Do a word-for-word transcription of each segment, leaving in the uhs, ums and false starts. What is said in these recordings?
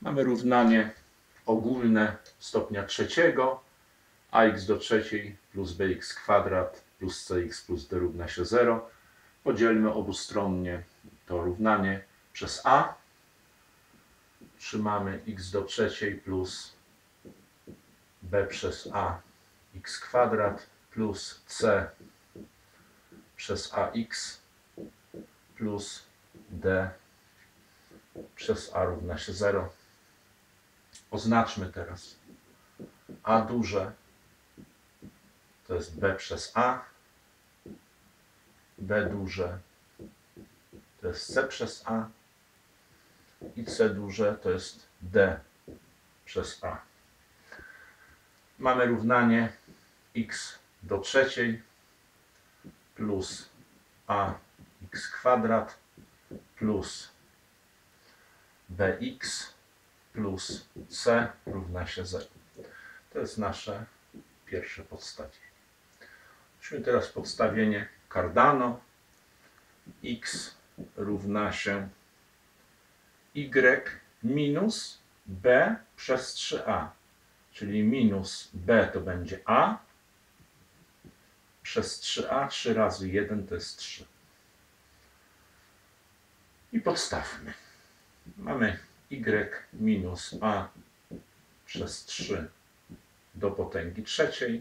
Mamy równanie ogólne stopnia trzeciego, ax do trzeciej plus bx kwadrat plus cx plus d równa się zero. Podzielmy obustronnie to równanie przez a. Trzymamy x do trzeciej plus b przez a x kwadrat plus c przez ax plus d przez a równa się zero. Oznaczmy teraz a duże to jest b przez a, b duże to jest c przez a i c duże to jest d przez a. Mamy równanie x do trzeciej plus ax kwadrat plus bx plus c równa się zero. To jest nasze pierwsze podstawienie. Weźmy teraz podstawienie Cardano. X równa się y minus b przez trzy a. Czyli minus b to będzie a przez trzy a. trzy razy jeden to jest trzy. I podstawmy. Mamy y minus a przez trzy do potęgi trzeciej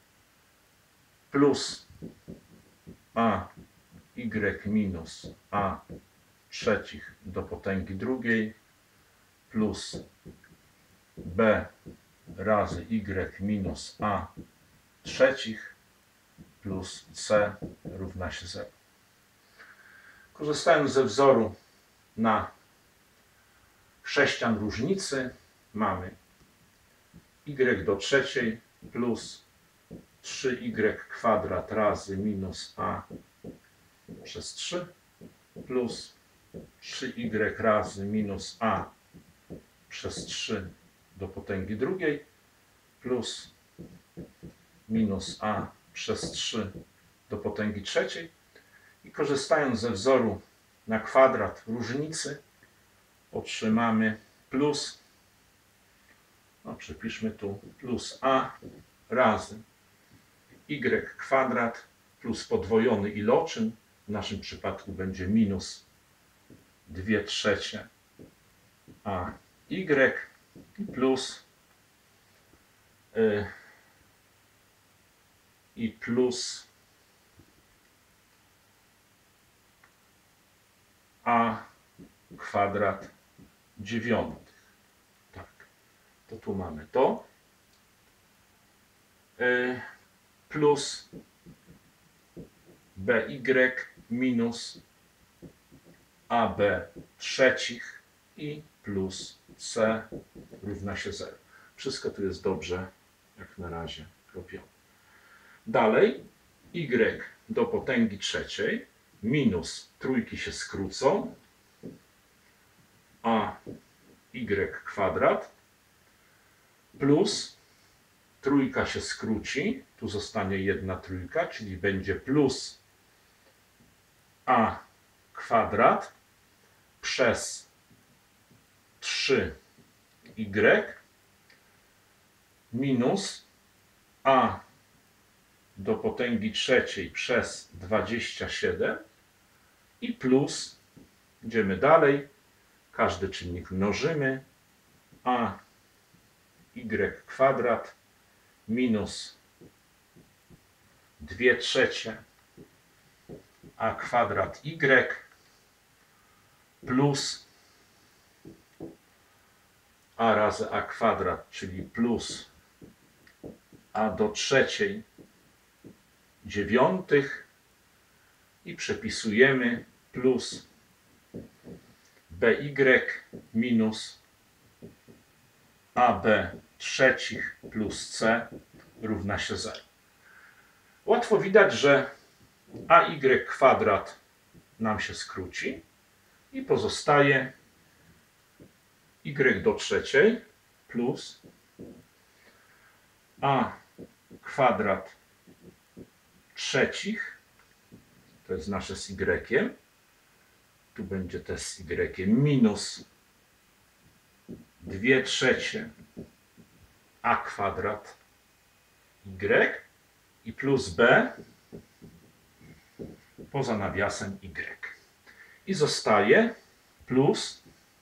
plus a y minus a trzecich do potęgi drugiej plus b razy y minus a trzecich plus c równa się zero. Korzystając ze wzoru na sześcian różnicy mamy y do trzeciej plus trzy y kwadrat razy minus a przez trzy plus trzy y razy minus a przez trzy do potęgi drugiej plus minus a przez trzy do potęgi trzeciej. I korzystając ze wzoru na kwadrat różnicy otrzymamy plus, no przepiszmy tu, plus a razy y kwadrat plus podwojony iloczyn, w naszym przypadku będzie minus dwie trzecie a y i plus y, i plus a kwadrat dziewiątych. Tak, to tu mamy to. Y, plus by minus ab trzecich i plus c równa się zero. Wszystko tu jest dobrze, jak na razie, robione. Dalej y do potęgi trzeciej minus trójki się skrócą, a y kwadrat plus trójka się skróci, tu zostanie jedna trójka, czyli będzie plus a kwadrat przez trzy y minus a do potęgi trzeciej przez dwadzieścia siedem i plus, idziemy dalej, każdy czynnik mnożymy, a y kwadrat minus dwie trzecie a kwadrat y plus a razy a kwadrat, czyli plus a do trzeciej dziewiątych i przepisujemy plus by minus ab trzecich plus c równa się zero. Łatwo widać, że ay kwadrat nam się skróci i pozostaje y do trzeciej plus a kwadrat trzecich, to jest nasze z y, tu będzie też z y minus dwie trzecie a kwadrat y i plus b poza nawiasem y. I zostaje plus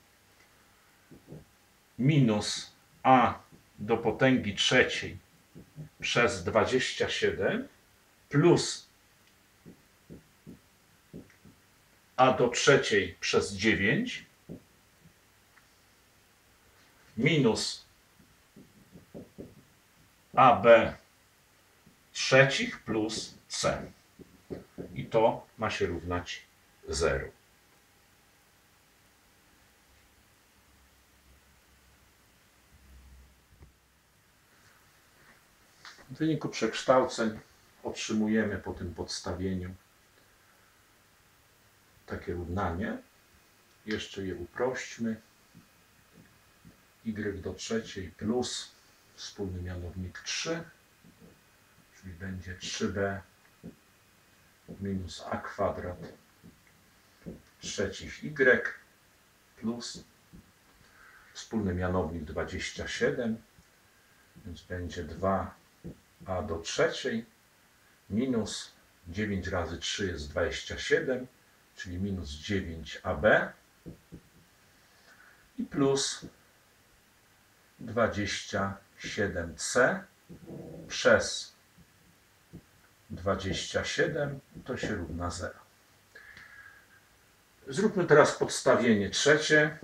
minus a do potęgi trzeciej przez dwadzieścia siedem plus a do trzeciej przez dziewięć minus ab trzecich plus c. I to ma się równać zero. W wyniku przekształceń otrzymujemy po tym podstawieniu takie równanie. Jeszcze je uprośćmy. Y do trzeciej plus wspólny mianownik trzy, czyli będzie trzy b minus a kwadrat trzecich y plus wspólny mianownik dwadzieścia siedem, więc będzie dwa a do trzeciej minus dziewięć razy trzy jest dwadzieścia siedem, czyli minus dziewięć a b i plus dwadzieścia siedem c przez dwadzieścia siedem, to się równa zero. Zróbmy teraz podstawienie trzecie.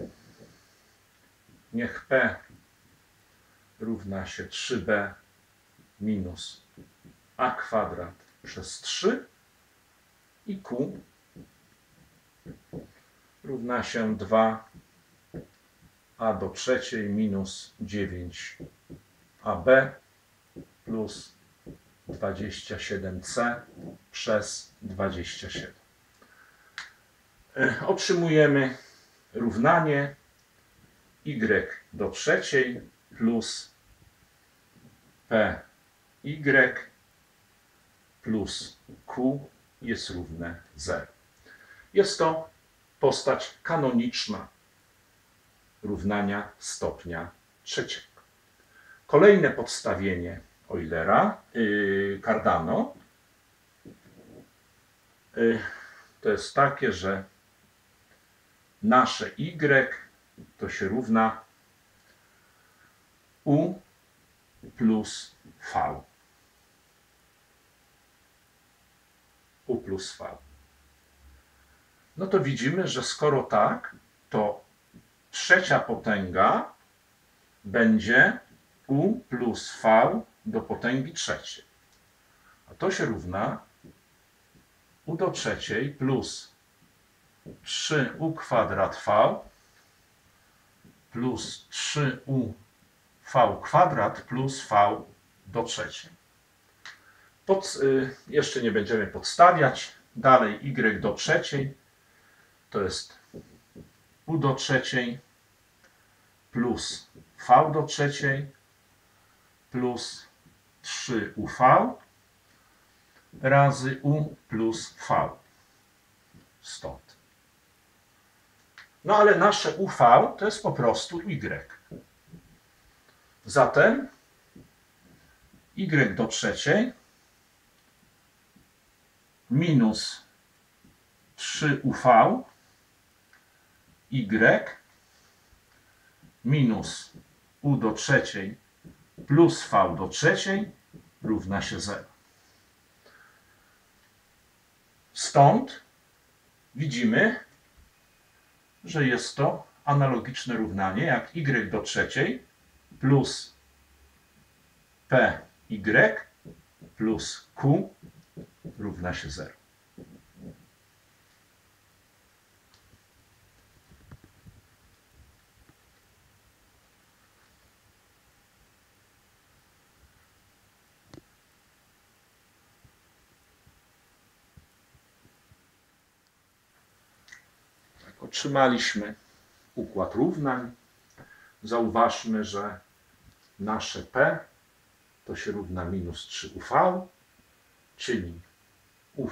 Niech p równa się trzy b minus a kwadrat przez trzy i q równa się dwa a do trzeciej minus dziewięć a b plus dwadzieścia siedem c przez dwadzieścia siedem. Otrzymujemy równanie y do trzeciej plus py plus q jest równe zero. Jest to postać kanoniczna równania stopnia trzeciego. Kolejne podstawienie Eulera, yy, Cardano, yy, to jest takie, że nasze y to się równa u plus v. U plus v. No to widzimy, że skoro tak, to trzecia potęga będzie u plus v do potęgi trzeciej. A to się równa u do trzeciej plus trzy u kwadrat v plus trzy u v kwadrat plus v do trzeciej. Pod, y, jeszcze nie będziemy podstawiać. Dalej y do trzeciej to jest u do trzeciej plus v do trzeciej plus trzy u v razy u plus v. Stąd. No ale nasze uv to jest po prostu y. Zatem y do trzeciej minus trzy u v y minus u do trzeciej plus v do trzeciej równa się zero. Stąd widzimy, że jest to analogiczne równanie jak y do trzeciej plus py plus q równa się zero. Otrzymaliśmy układ równań. Zauważmy, że nasze p to się równa minus trzy u v, czyli uv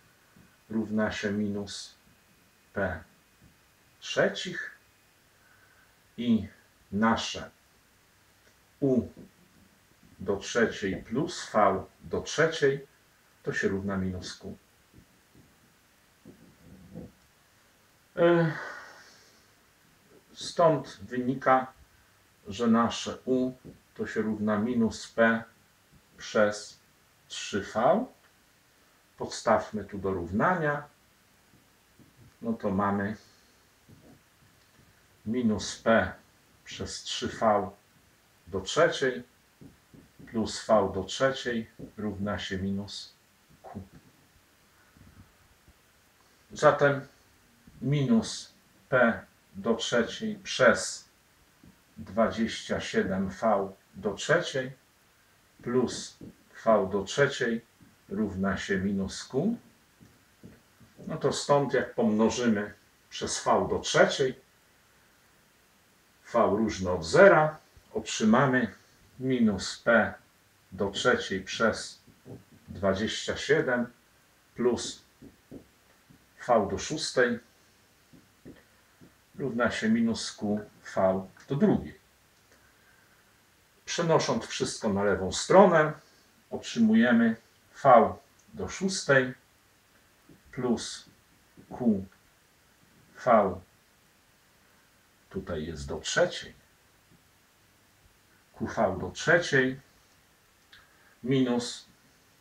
równa się minus p trzecich i nasze u do trzeciej plus v do trzeciej to się równa minus q. Stąd wynika, że nasze u to się równa minus p przez trzy v. Podstawmy tu do równania. No to mamy minus p przez trzy v do trzeciej plus v do trzeciej równa się minus q. Zatem minus p do trzeciej przez dwadzieścia siedem v do trzeciej plus v do trzeciej równa się minus q. No to stąd jak pomnożymy przez v do trzeciej, v różne od zera, otrzymamy minus p do trzeciej przez dwadzieścia siedem plus v do szóstej równa się minus q v do drugiej. Przenosząc wszystko na lewą stronę, otrzymujemy v do szóstej plus q v, tutaj jest do trzeciej, qv do trzeciej minus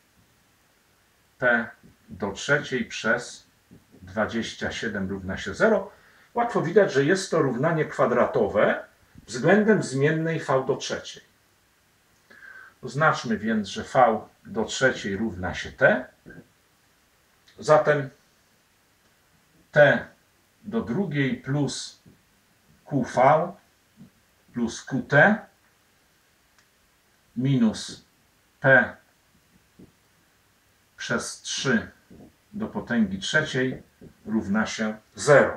p do trzeciej przez dwadzieścia siedem równa się zero. Łatwo widać, że jest to równanie kwadratowe względem zmiennej v do trzeciej. Oznaczmy więc, że v do trzeciej równa się t. Zatem t do drugiej plus qv plus qt minus p przez trzy do potęgi trzeciej równa się zero.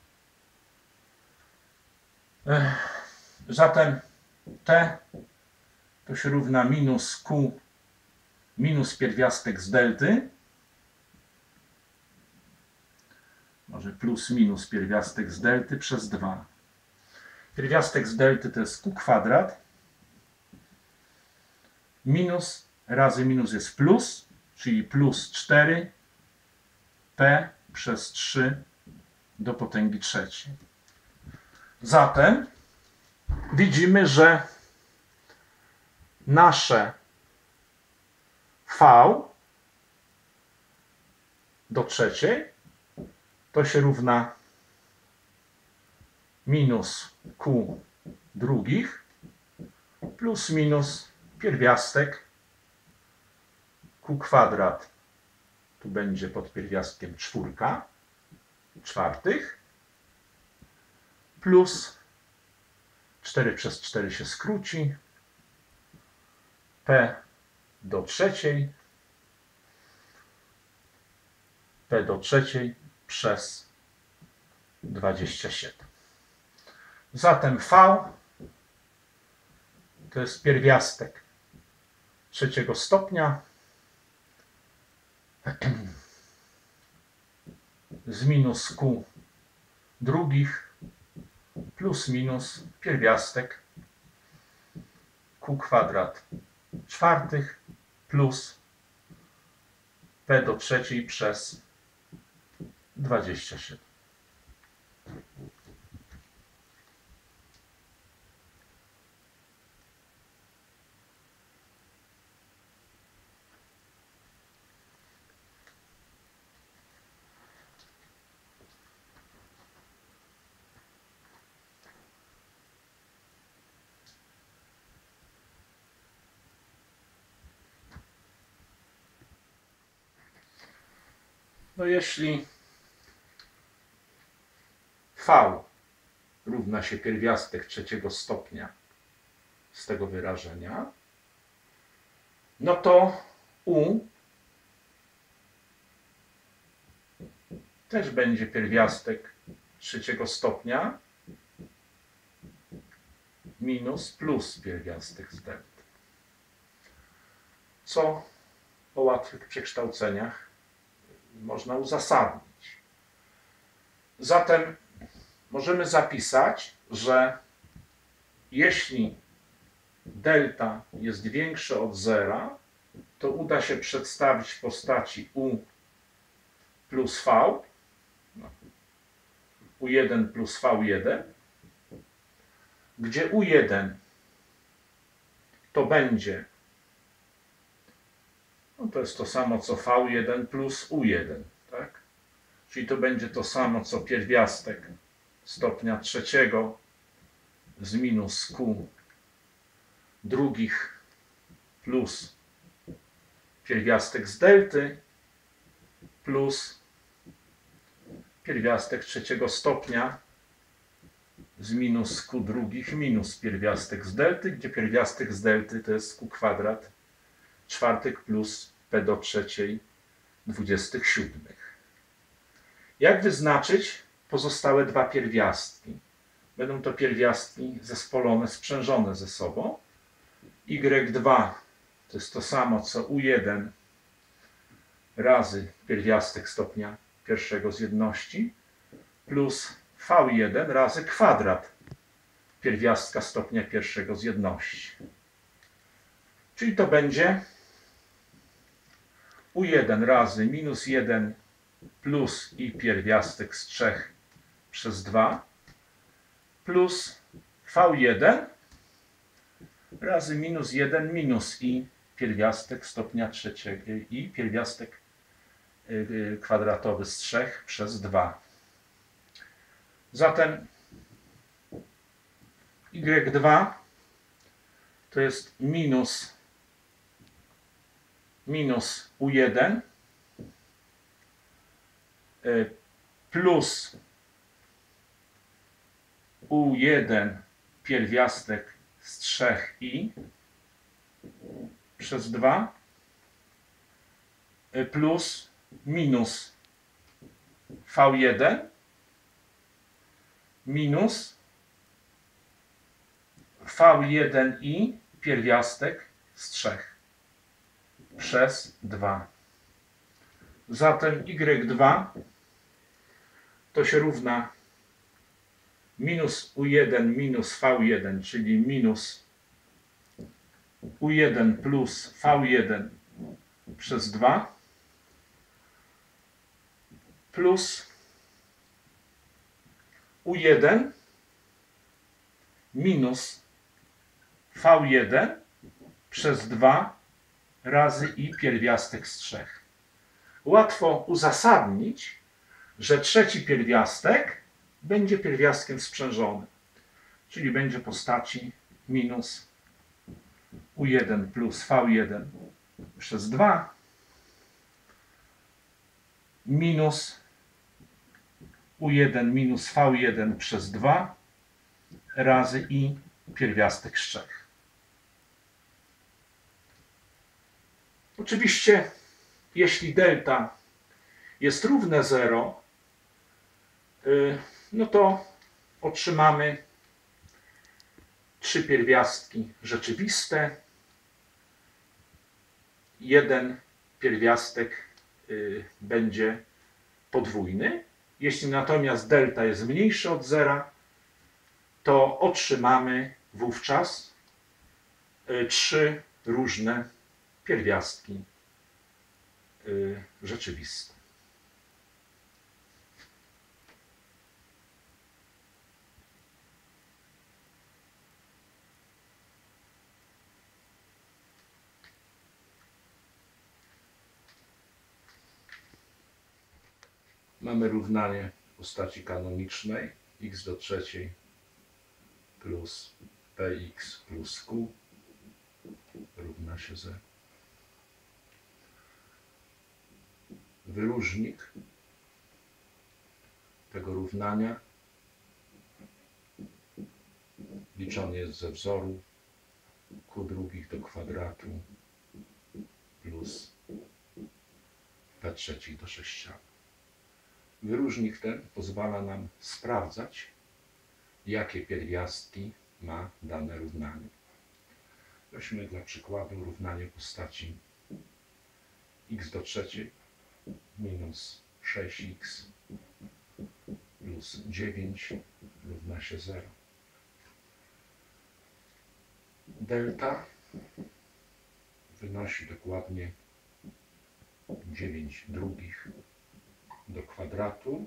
Zatem t to się równa minus q minus pierwiastek z delty, może plus minus pierwiastek z delty przez dwa. Pierwiastek z delty to jest q kwadrat, minus razy minus jest plus, czyli plus cztery p przez trzy do potęgi trzeciej. Zatem widzimy, że nasze v do trzeciej to się równa minus q drugich plus minus pierwiastek q kwadrat, tu będzie pod pierwiastkiem czwórka, czwartych, plus cztery przez cztery się skróci, p do trzeciej, p do trzeciej przez dwadzieścia siedem. Zatem v to jest pierwiastek trzeciego stopnia z minus q drugich plus minus pierwiastek q kwadrat czwartych plus p do trzeciej przez dwadzieścia siedem. No jeśli v równa się pierwiastek trzeciego stopnia z tego wyrażenia, no to u też będzie pierwiastek trzeciego stopnia minus plus pierwiastek z delty. Co po łatwych przekształceniach można uzasadnić. Zatem możemy zapisać, że jeśli delta jest większe od zera, to uda się przedstawić w postaci u plus v, u jeden plus v jeden, gdzie u jeden to będzie, no to jest to samo co v jeden plus u jeden, tak? Czyli to będzie to samo co pierwiastek stopnia trzeciego z minus q drugich plus pierwiastek z delty plus pierwiastek trzeciego stopnia z minus q drugich minus pierwiastek z delty, gdzie pierwiastek z delty to jest q kwadrat czwartek plus p do trzeciej dwudziestych siódmych. Jak wyznaczyć pozostałe dwa pierwiastki? Będą to pierwiastki zespolone, sprzężone ze sobą. y dwa to jest to samo co u jeden razy pierwiastek stopnia pierwszego z jedności plus v jeden razy kwadrat pierwiastka stopnia pierwszego z jedności. Czyli to będzie u jeden razy minus jeden plus i pierwiastek z trzech przez dwa plus v jeden razy minus jeden minus i pierwiastek stopnia trzeciego i pierwiastek kwadratowy z trzech przez dwa. Zatem y dwa to jest minus minus u jeden plus u jeden pierwiastek z trzech i przez dwa plus minus v jeden minus v jeden i pierwiastek z trzech przez dwa. Zatem y dwa to się równa minus u jeden minus v jeden, czyli minus u jeden plus v jeden przez dwa plus u jeden minus v jeden przez dwa razy i pierwiastek z trzech. Łatwo uzasadnić, że trzeci pierwiastek będzie pierwiastkiem sprzężonym, czyli będzie w postaci minus u jeden plus v jeden przez dwa minus u jeden minus v jeden przez dwa razy i pierwiastek z trzech. Oczywiście, jeśli delta jest równe zero, no to otrzymamy trzy pierwiastki rzeczywiste. Jeden pierwiastek będzie podwójny. Jeśli natomiast delta jest mniejsze od zera, to otrzymamy wówczas trzy różne pierwiastki rzeczywiste. Mamy równanie w postaci kanonicznej x do trzeciej plus px plus q równa się zero. Wyróżnik tego równania liczony jest ze wzoru q drugich do kwadratu plus p trzecich do sześcianu. Wyróżnik ten pozwala nam sprawdzać, jakie pierwiastki ma dane równanie. Weźmy dla przykładu równanie w postaci x do trzeciej minus sześć x plus dziewięć równa się zero. delta wynosi dokładnie dziewięć drugich do kwadratu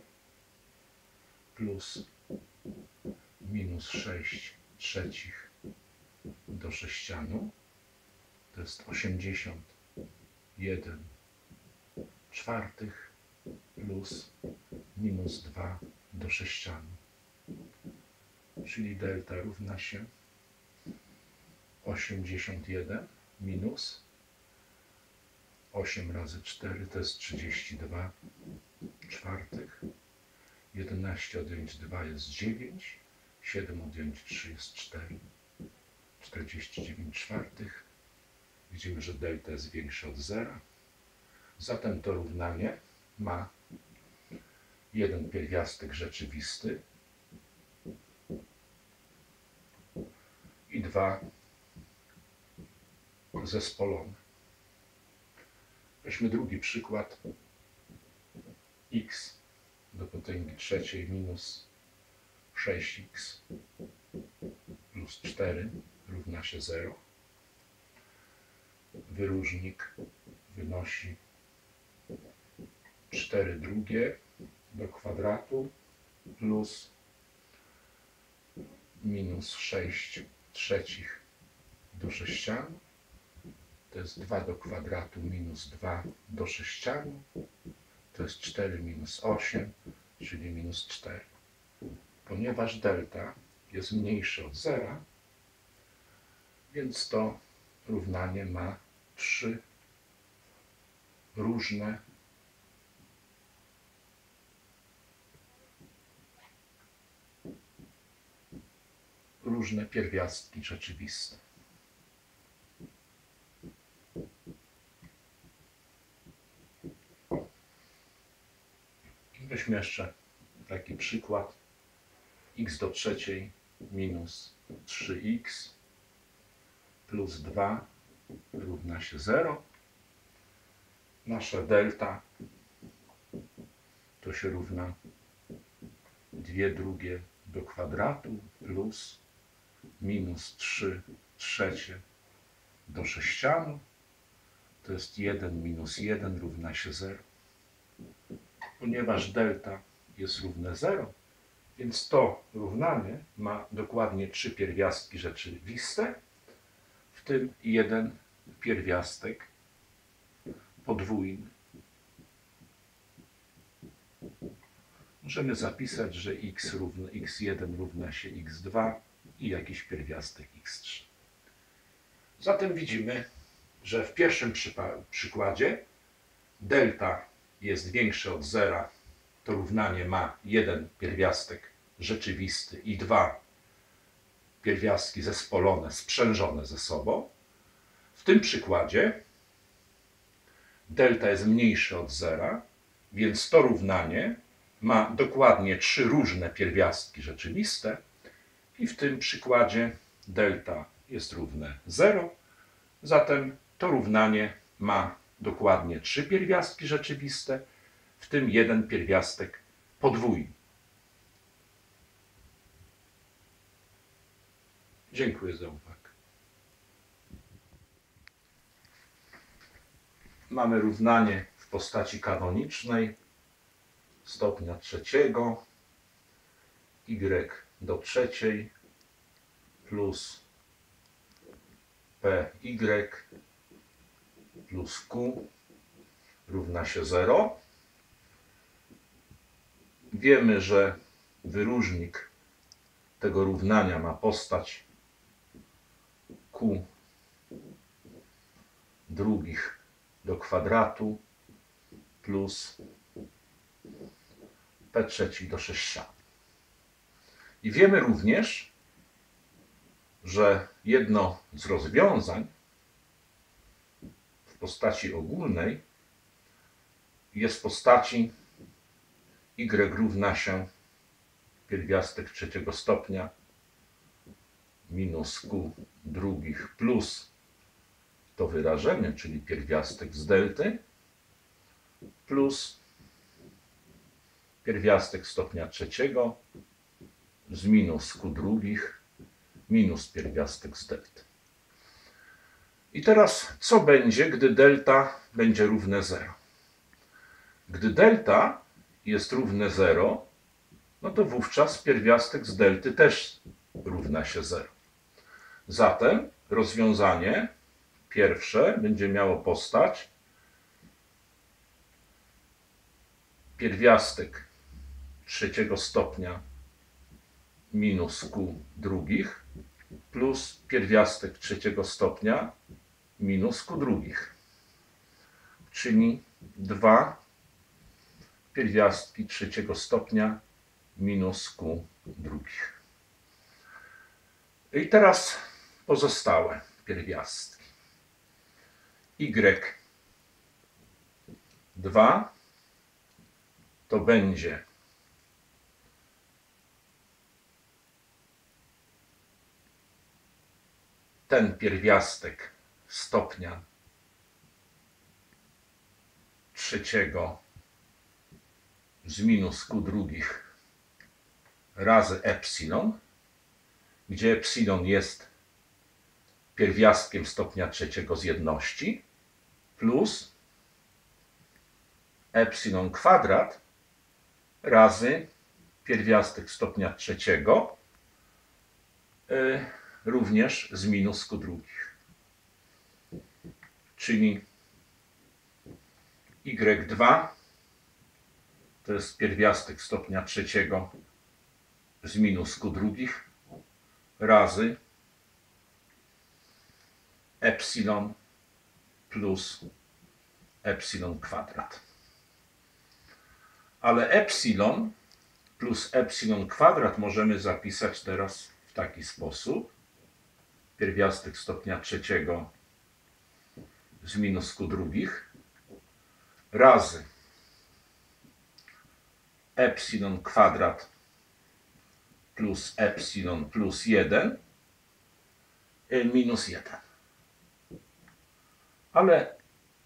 plus minus sześć trzecich do sześcianu, to jest osiemdziesiąt jeden czwartych plus minus dwa do sześcianu, czyli delta równa się osiemdziesiąt jeden minus osiem razy cztery to jest trzydzieści dwa czwartych, jedenaście odjąć dwa jest dziewięć, siedem odjąć trzy jest cztery, czterdzieści dziewięć czwartych. Widzimy, że delta jest większa od zera. Zatem to równanie ma jeden pierwiastek rzeczywisty i dwa zespolone. Weźmy drugi przykład. X do potęgi trzeciej minus sześć x plus cztery równa się zero. Wyróżnik wynosi cztery drugie do kwadratu plus minus sześć trzecich do sześcianu. To jest dwa do kwadratu minus dwa do sześcianu. To jest cztery minus osiem, czyli minus cztery. Ponieważ delta jest mniejsze od zera, więc to równanie ma trzy różne różne pierwiastki rzeczywiste. Weźmy jeszcze taki przykład. X do trzeciej minus trzy x plus dwa równa się zero. Nasza delta to się równa dwie drugie do kwadratu plus minus trzy trzecie do sześcianu. To jest jeden minus jeden równa się zero. Ponieważ delta jest równe zero, więc to równanie ma dokładnie trzy pierwiastki rzeczywiste, w tym jeden pierwiastek podwójny. Możemy zapisać, że x równa, x jeden równa się x dwa i jakiś pierwiastek x trzy. Zatem widzimy, że w pierwszym przykładzie delta jest większe od zera, to równanie ma jeden pierwiastek rzeczywisty i dwa pierwiastki zespolone, sprzężone ze sobą. W tym przykładzie delta jest mniejsze od zera, więc to równanie ma dokładnie trzy różne pierwiastki rzeczywiste i w tym przykładzie delta jest równe zero, zatem to równanie ma dokładnie trzy pierwiastki rzeczywiste, w tym jeden pierwiastek podwójny. Dziękuję za uwagę. Mamy równanie w postaci kanonicznej stopnia trzeciego, y do trzeciej plus py plus q równa się zero. Wiemy, że wyróżnik tego równania ma postać q drugich do kwadratu plus p trzecich do sześcianu. I wiemy również, że jedno z rozwiązań w postaci ogólnej jest w postaci y równa się pierwiastek trzeciego stopnia minus q drugich plus to wyrażenie, czyli pierwiastek z delty, plus pierwiastek stopnia trzeciego z minus q drugich minus pierwiastek z delty. I teraz co będzie, gdy delta będzie równe zero? Gdy delta jest równe zero, no to wówczas pierwiastek z delty też równa się zero. Zatem rozwiązanie pierwsze będzie miało postać pierwiastek trzeciego stopnia minus q drugich plus pierwiastek trzeciego stopnia minus q drugich, czyli dwa pierwiastki trzeciego stopnia minus q drugich. I teraz pozostałe pierwiastki. y dwa to będzie ten pierwiastek stopnia trzeciego z minus q drugich razy epsilon, gdzie epsilon jest pierwiastkiem stopnia trzeciego z jedności, plus epsilon kwadrat razy pierwiastek stopnia trzeciego y, również z minus q drugich. Czyli y dwa to jest pierwiastek stopnia trzeciego z minus q drugich razy epsilon plus epsilon kwadrat. Ale epsilon plus epsilon kwadrat możemy zapisać teraz w taki sposób. Pierwiastek stopnia trzeciego z minus q drugich razy epsilon kwadrat plus epsilon plus jeden minus jeden. Ale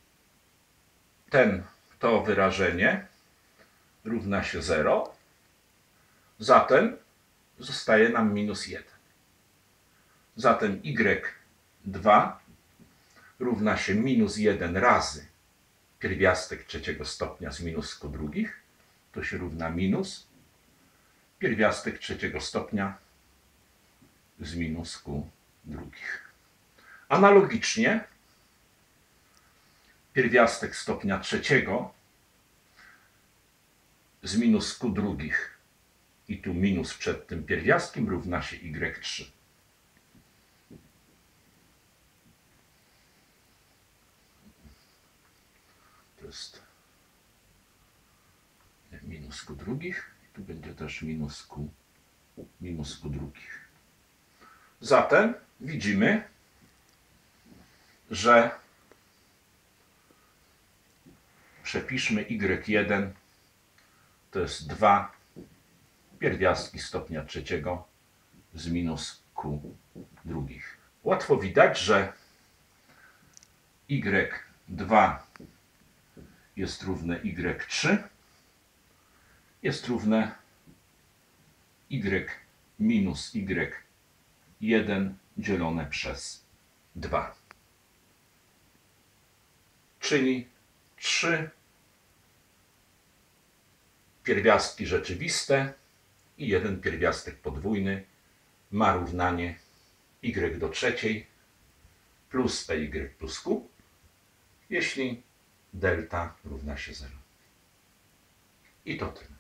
ten, to wyrażenie równa się zero, zatem zostaje nam minus jeden. Zatem y dwa równa się minus jeden razy pierwiastek trzeciego stopnia z minus q drugich, to się równa minus pierwiastek trzeciego stopnia z minus q drugich. Analogicznie pierwiastek stopnia trzeciego z minus q drugich i tu minus przed tym pierwiastkiem równa się y trzy. To jest minus q drugich i tu będzie też minus q, minus q drugich. Zatem widzimy, że przepiszmy y jeden to jest dwa pierwiastki stopnia trzeciego z minus q drugich. Łatwo widać, że y dwa jest równe y trzy, jest równe y minus y jeden dzielone przez dwa. Czyli trzy pierwiastki rzeczywiste i jeden pierwiastek podwójny ma równanie y do trzeciej plus py plus q, jeśli delta równa się zero. I to tyle.